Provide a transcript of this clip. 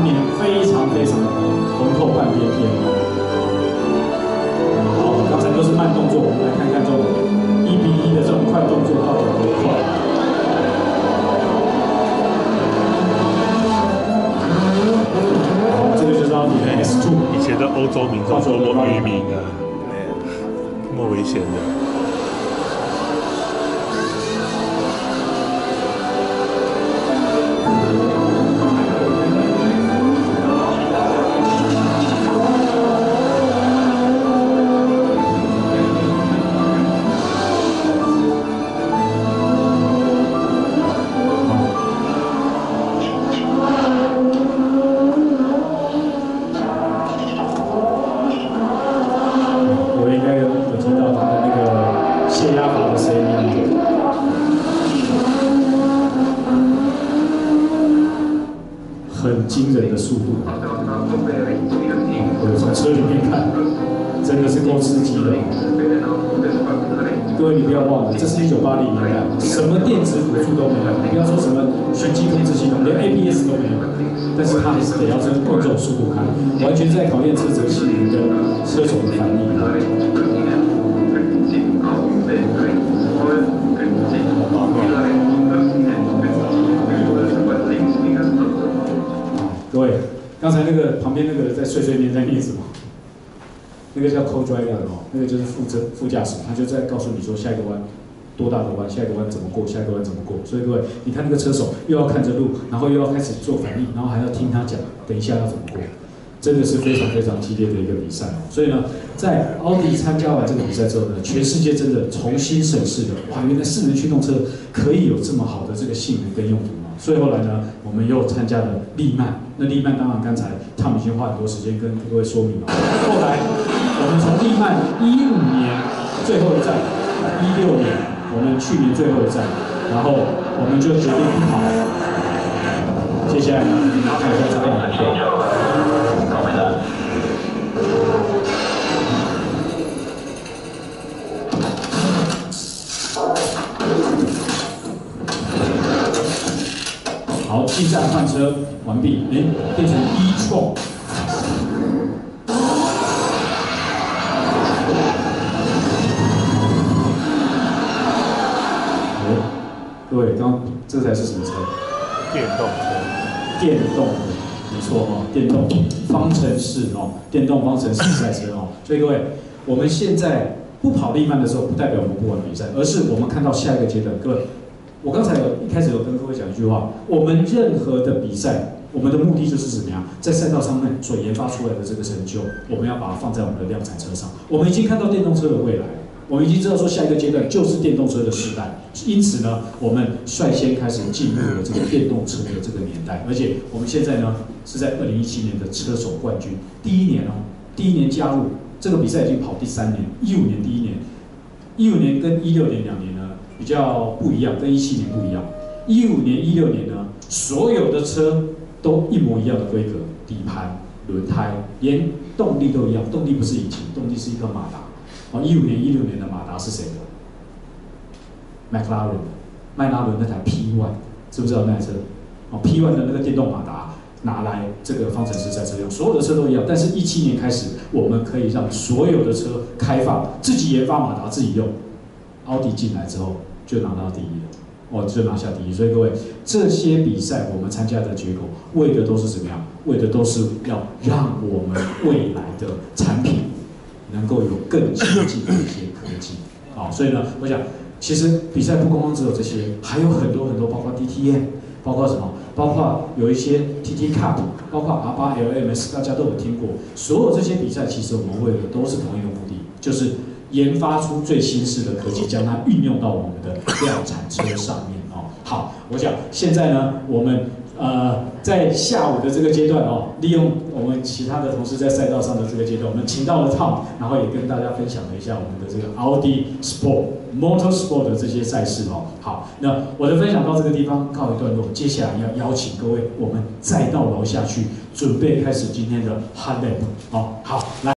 当年非常非常红透半边天。好，刚才都是慢动作，我们来看看这种1:1的这种快动作到底有多快。好，这个就是奥迪的 S2。 以前的欧洲民众多么愚民啊，多么危险的。 很惊人的速度，我从车里面看，真的是够刺激的。各位，你不要忘了，这是1980年代，什么电子辅助都没有，你不要说什么循迹控制系统，连 ABS 都没有，但是它还是得要用这种速度开，完全在考验车子性能跟车手的反应。 各位，刚才那个旁边那个在碎碎念在念什么？那个叫 co-driver 哦，那个就是副驾驶，他就在告诉你说下一个弯多大的弯，下一个弯怎么过，下一个弯怎么过。所以各位，你看那个车手又要看着路，然后又要开始做反应，然后还要听他讲，等一下要怎么过，真的是非常非常激烈的一个比赛哦。所以呢，在奥迪参加完这个比赛之后呢，全世界真的重新审视了，哇，原来4轮驱动车可以有这么好的这个性能跟用途。 所以后来呢，我们又参加了利曼。那利曼当然刚才他们已经花很多时间跟各位说明了。后来我们从利曼15年最后一站，16年我们去年最后一站，然后我们就决定不跑。接下来呢，我们看一下这辆车。好，进站换车完毕，变成e-tron。各位，这才是什么车？ 电动车。 电动的，没错哦，电动方程式哦，电动方程式赛车哦。所以各位，我们现在不跑利曼的时候，不代表我们不玩比赛，而是我们看到下一个阶段，各位。 我刚才一开始有跟各位讲一句话，我们任何的比赛，我们的目的就是怎么样，在赛道上面所研发出来的这个成就，我们要把它放在我们的量产车上。我们已经看到电动车的未来，我们已经知道说下一个阶段就是电动车的时代。因此呢，我们率先开始进入了这个电动车的这个年代，而且我们现在呢是在2017年的车手冠军，第一年加入这个比赛已经跑第3年，15年第一年，15年跟16年2年呢。 比较不一样，跟17年不一样。15年、16年呢，所有的车都一模一样的规格，底盘、轮胎，连动力都一样。动力不是引擎，动力是一个马达。哦，15年、16年的马达是谁的？麦拉伦的，迈拉伦那台 P1， 知不知道那台车？哦 ，P1 的那个电动马达拿来这个方程式赛车用，所有的车都一样。但是17年开始，我们可以让所有的车开放，自己研发马达，自己用。奥迪进来之后。 就拿到第一了，哦，就拿下第一。所以各位，这些比赛我们参加的结果，为的都是怎么样？为的都是要让我们未来的产品能够有更先进的一些科技。好，所以呢，我想，其实比赛不光光只有这些，还有很多很多，包括 DTM， 包括什么？包括有一些 TT Cup， 包括 R8 LMS， 大家都有听过。所有这些比赛，其实我们为的都是同一个目的，就是。 研发出最新式的科技，将它运用到我们的量产车上面哦。好，我想现在呢，我们在下午的这个阶段哦，利用我们其他的同事在赛道上的这个阶段，我们请到了 Tom， 然后也跟大家分享了一下我们的这个奥迪 Motorsport 的这些赛事哦。好，那我的分享到这个地方告一段落，接下来要邀请各位，我们再到楼下去准备开始今天的 Hot Lap 哦。好。